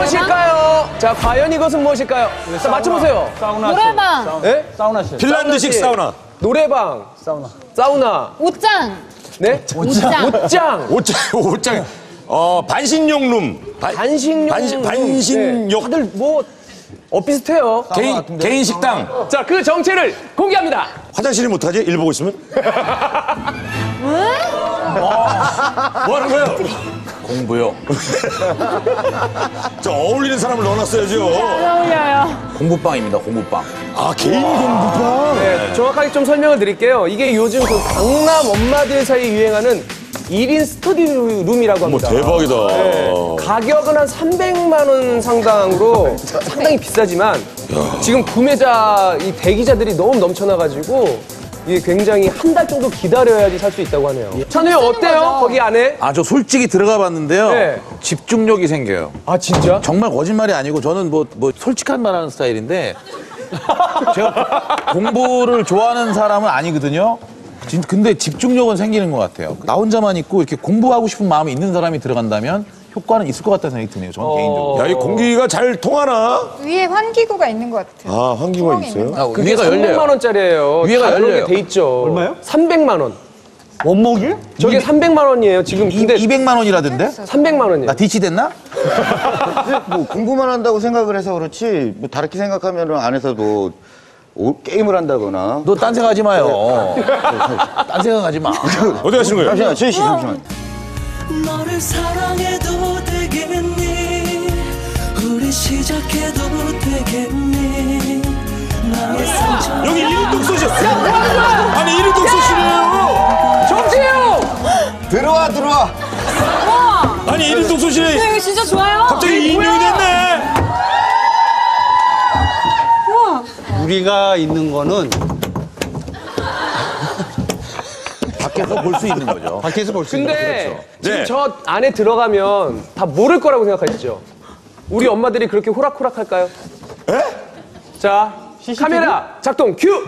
무엇일까요? 자, 과연 이것은 무엇일까요? 자, 맞춰보세요. 노래방. 네? 사우나실. 핀란드식 사우나. 노래방. 사우나. 옷장. 네? 옷장. 옷장. 반신욕 룸. 반신욕. 반신욕. 네. 다들 뭐, 비슷해요. 개인 식당. 자, 그 정체를 공개합니다. 화장실이 못하지? 일 보고 있으면? 뭐 하는 거예요? 공부요. 저 어울리는 사람을 넣어놨어야죠. 어울려요. 공부방입니다, 공부방. 아, 개인 공부방? 네, 정확하게 좀 설명을 드릴게요. 이게 요즘 그 강남 엄마들 사이에 유행하는 1인 스터디 룸이라고 합니다. 대박이다. 네, 가격은 한 300만 원 상당으로 상당히 비싸지만 지금 구매자, 이 대기자들이 너무 넘쳐나가지고 이게 굉장히 한 달 정도 기다려야지 살 수 있다고 하네요. 찬우 형 어때요? 거기 안에? 저 솔직히 들어가 봤는데요. 네. 집중력이 생겨요. 아, 진짜? 정말 거짓말이 아니고 저는 뭐 솔직한 말 하는 스타일인데 제가 공부를 좋아하는 사람은 아니거든요. 근데 집중력은 생기는 것 같아요. 나 혼자만 있고 이렇게 공부하고 싶은 마음이 있는 사람이 들어간다면 효과는 있을 것 같다는 생각이 드네요. 저는 개인적으로. 야, 이 공기가 잘 통하나? 위에 환기구가 있는 것 같아요. 아, 환기구가 구멍이 있는 있어요? 거. 그게 위에가 300만 열려요. 원짜리예요. 위에가 다 그렇게 열려요. 돼 있죠. 얼마요? 300만 원. 원목이? 저게 300만 원이에요. 지금 근데 200만 원이라던데? 300만 원이에요. 나 디치 됐나? 뭐 공부만 한다고 생각을 해서 그렇지 뭐 다르게 생각하면 안에서도 게임을 한다거나 너 딴 생각하지 마요. 딴 생각하지 마. 어디 가시는 거예요? 잠시만 최희 씨 잠시만 너를 사랑해도 되겠니 우리 시작해도 되겠니 나의 상처 여기 1인 독서실. 아니, 1인 독서실이에요. 정지용! 들어와 아니, 1인 독서실에 이거 진짜 좋아요. 갑자기 2인용이 됐네. 우리가 있는 거는 밖에서 볼 수 있는 거죠. 밖에서 볼 수 있는 거. 근데 지금 네. 저 안에 들어가면 다 모를 거라고 생각하시죠? 우리 엄마들이 그렇게 호락호락 할까요? 에? 자, 카메라 작동 큐!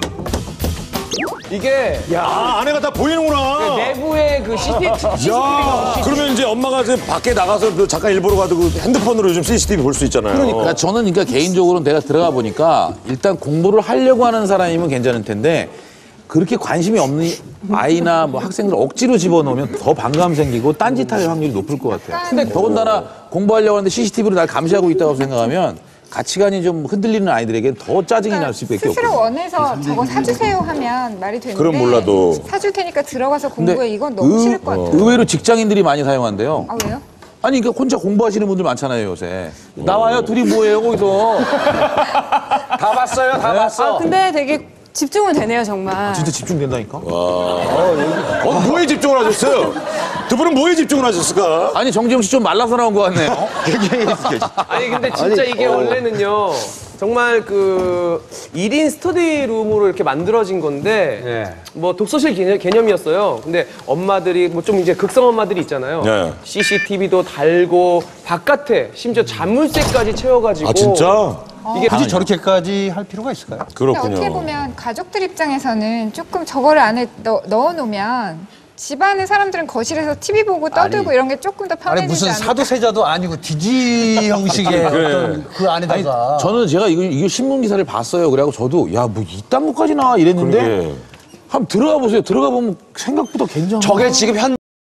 이게 아, 안에가 다 보이는구나. 내부의 그 CCTV 야, 그러면 이제 엄마가 이제 밖에 나가서 그 잠깐 일 보러 가도 그 핸드폰으로 요즘 CCTV 볼 수 있잖아요. 그러니까 저는 개인적으로 내가 들어가 보니까 일단 공부를 하려고 하는 사람이면 괜찮을 텐데 그렇게 관심이 없는 아이나 뭐 학생들 억지로 집어넣으면 더 반감 생기고 딴짓할 확률이 높을 것 같아요. 근데 더군다나 공부하려고 하는데 CCTV로 날 감시하고 있다고 생각하면 가치관이 좀 흔들리는 아이들에게는 더 짜증이 날 수밖에 없고. 스스로 원해서 저거 사주세요 하면 말이 되는데 그럼 몰라도. 사줄 테니까 들어가서 근데 공부해 이건 너무 싫을 것 같아요. 의외로 직장인들이 많이 사용한대요. 아 왜요? 아니 그러니까 혼자 공부하시는 분들 많잖아요 요새. 나와요 둘이 뭐예요 거기서. 다 봤어요, 다 봤어. 근데 되게 집중은 되네요, 정말. 진짜 집중된다니까. 뭐에 집중을 하셨어요? 두 분은 뭐에 집중을 하셨을까? 아니 정지영 씨 좀 말라서 나온 것 같네요. 아니 근데 진짜 이게 원래는요 정말 그 1인 스터디 룸으로 이렇게 만들어진 건데 네. 뭐 독서실 개념이었어요. 근데 엄마들이 뭐 좀 이제 극성 엄마들이 있잖아요. 네. CCTV도 달고 바깥에 심지어 자물쇠까지 채워가지고 아, 진짜? 이게 굳이 저렇게까지 할 필요가 있을까요? 근데 그렇군요. 어떻게 보면 가족들 입장에서는 조금 저거를 안에 넣어놓으면 집안의 사람들은 거실에서 TV 보고 떠들고 이런 게 조금 더 아니 편해지지 무슨 않을까? 사도세자도 아니고 디지 형식의 어떤 그 안에다가 저는 제가 이거 신문 기사를 봤어요. 그래갖고 저도 야 뭐 이딴 것까지 나와 이랬는데 그러게. 한번 들어가 보세요. 들어가 보면 생각보다 괜찮아. 저게 지금 현